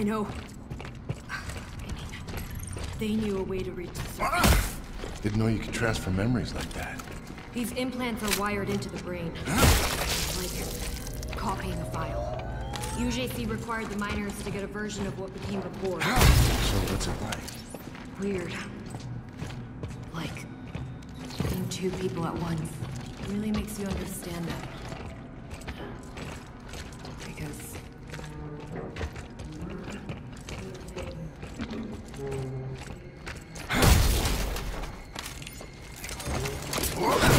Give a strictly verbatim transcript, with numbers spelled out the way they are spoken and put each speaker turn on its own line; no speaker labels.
know. I mean, they knew a way to reach the surface.
Didn't know you could transfer memories like that.
These implants are wired into the brain. Like copying a file. U J C required the miners to get a version of what became the board.
So what's it like?
Weird. Like being two people at once. It really makes you understand them. Because
Whoa!